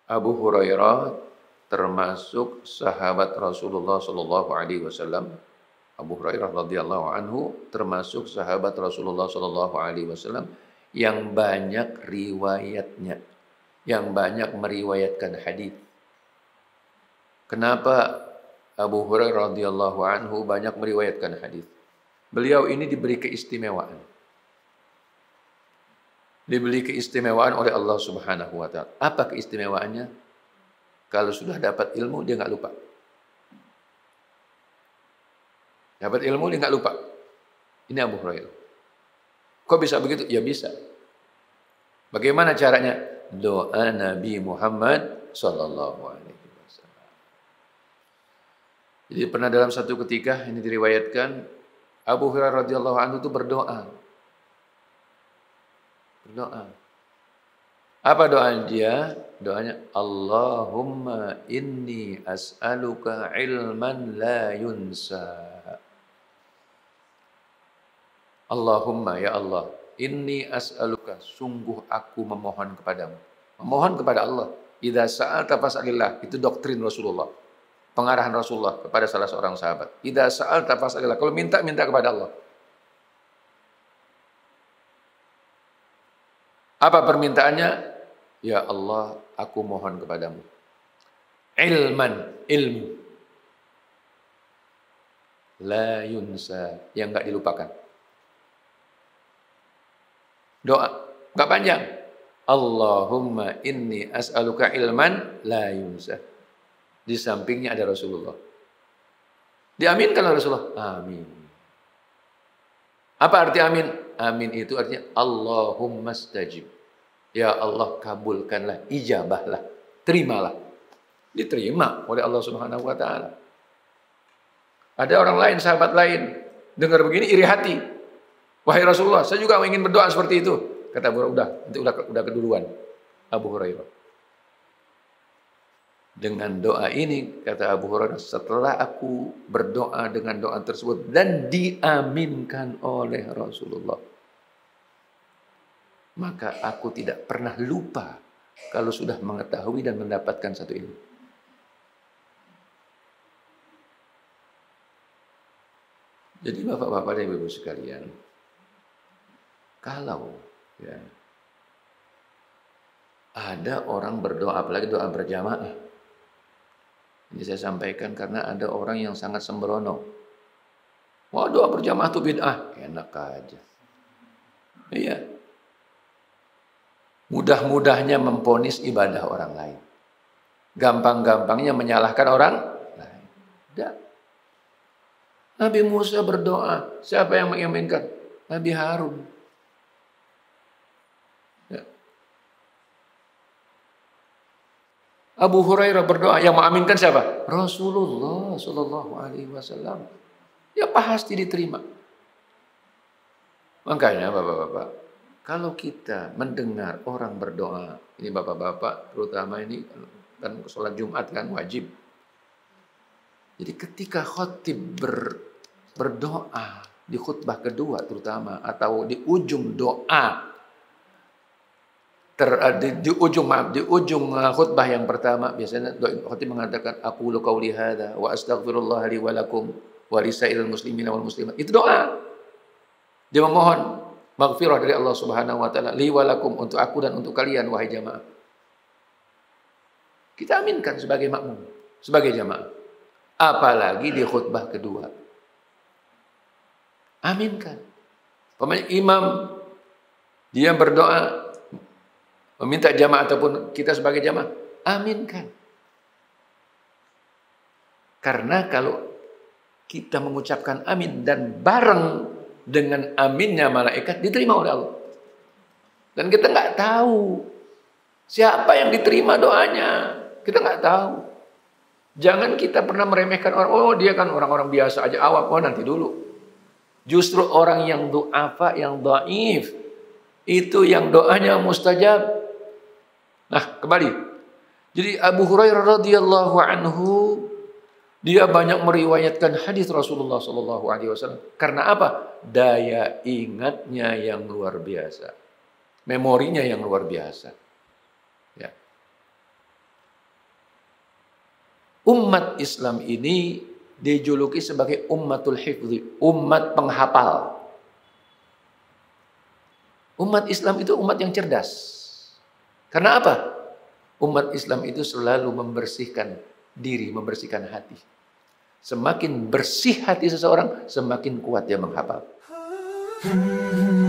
Abu Hurairah termasuk sahabat Rasulullah Shallallahu Alaihi Wasallam. Abu Hurairah radhiyallahu anhu termasuk sahabat Rasulullah Shallallahu Alaihi Wasallam yang banyak riwayatnya, yang banyak meriwayatkan hadis. Kenapa Abu Hurairah radhiyallahu anhu banyak meriwayatkan hadis? Beliau ini diberi keistimewaan. Diberi keistimewaan oleh Allah Subhanahu wa taala. Apa keistimewaannya? Kalau sudah dapat ilmu dia nggak lupa. Dapat ilmu dia nggak lupa. Ini Abu Hurairah. Kok bisa begitu? Ya bisa. Bagaimana caranya? Doa Nabi Muhammad sallallahu alaihi wasallam. Jadi pernah dalam satu ketika ini diriwayatkan Abu Hurairah radhiyallahu anhu itu berdoa. Berdoa. Apa doa dia? Doanya Allahumma inni as'aluka ilman la yunsa. Allahumma ya Allah, inni as'aluka, sungguh aku memohon kepadamu. Memohon kepada Allah. Idza sa'alta fas'alillah, itu doktrin Rasulullah. Pengarahan Rasulullah kepada salah seorang sahabat. Idza sa'alta fas'alillah, kalau minta kepada Allah. Apa permintaannya? Ya Allah, aku mohon kepadamu. Ilmu. La yunsa, yang enggak dilupakan. Doa, enggak panjang. Allahumma inni as'aluka ilman la yunsa. Di sampingnya ada Rasulullah. Diaminkan oleh Rasulullah. Amin. Apa arti amin? Amin itu artinya Allahumma stajib. Ya Allah kabulkanlah, ijabahlah, terimalah. Diterima oleh Allah Subhanahu wa taala. Ada orang lain, sahabat lain, dengar begini iri hati. Wahai Rasulullah, saya juga ingin berdoa seperti itu. Kata Abu Hurairah, udah keduluan. Abu Hurairah. Dengan doa ini, kata Abu Hurairah, setelah aku berdoa dengan doa tersebut dan diaminkan oleh Rasulullah, maka aku tidak pernah lupa kalau sudah mengetahui dan mendapatkan satu ilmu. Jadi bapak-bapak dan ibu-ibu sekalian, kalau ya, ada orang berdoa, apalagi doa berjamaah. Ini saya sampaikan karena ada orang yang sangat sembrono. Wah, doa berjamaah itu bid'ah. Enak aja. Iya. Mudah-mudahnya memponis ibadah orang lain. Gampang-gampangnya menyalahkan orang lain. Tidak. Nabi Musa berdoa. Siapa yang mengaminkan? Nabi Harun. Ya. Abu Hurairah berdoa. Yang mengaminkan siapa? Rasulullah Sallallahu Alaihi Wasallam. Ya pasti diterima. Makanya bapak-bapak, kalau kita mendengar orang berdoa, ini bapak-bapak terutama ini kan sholat Jumat kan wajib. Jadi ketika khotib berdoa di khutbah kedua terutama atau di ujung doa, di ujung khutbah yang pertama biasanya khotib mengatakan aqulu qauli hadza wa astaghfirullah li wa lakum wa lisairil muslimina wal muslimat. Itu doa. Dia memohon maghfirah dari Allah Subhanahu wa taala li walakum, untuk aku dan untuk kalian wahai jamaah. Kita aminkan sebagai makmum, sebagai jamaah. Apalagi di khutbah kedua. Aminkan. Pemain imam dia berdoa meminta jamaah ataupun kita sebagai jamaah, aminkan. Karena kalau kita mengucapkan amin dan bareng dengan aminnya malaikat diterima oleh Allah. Dan kita nggak tahu siapa yang diterima doanya. Kita nggak tahu. Jangan kita pernah meremehkan orang. Oh dia kan orang-orang biasa aja, awam. Oh nanti dulu. Justru orang yang du'afa, yang dhaif, itu yang doanya mustajab. Nah kembali. Jadi Abu Hurairah radhiyallahu anhu, dia banyak meriwayatkan hadis Rasulullah Sallallahu Alaihi Wasallam. Karena apa? Daya ingatnya yang luar biasa, memorinya yang luar biasa. Ya. Umat Islam ini dijuluki sebagai ummatul hifdzi, umat penghafal. Umat Islam itu umat yang cerdas. Karena apa? Umat Islam itu selalu membersihkan diri, membersihkan hati. Semakin bersih hati seseorang, semakin kuat dia menghafal.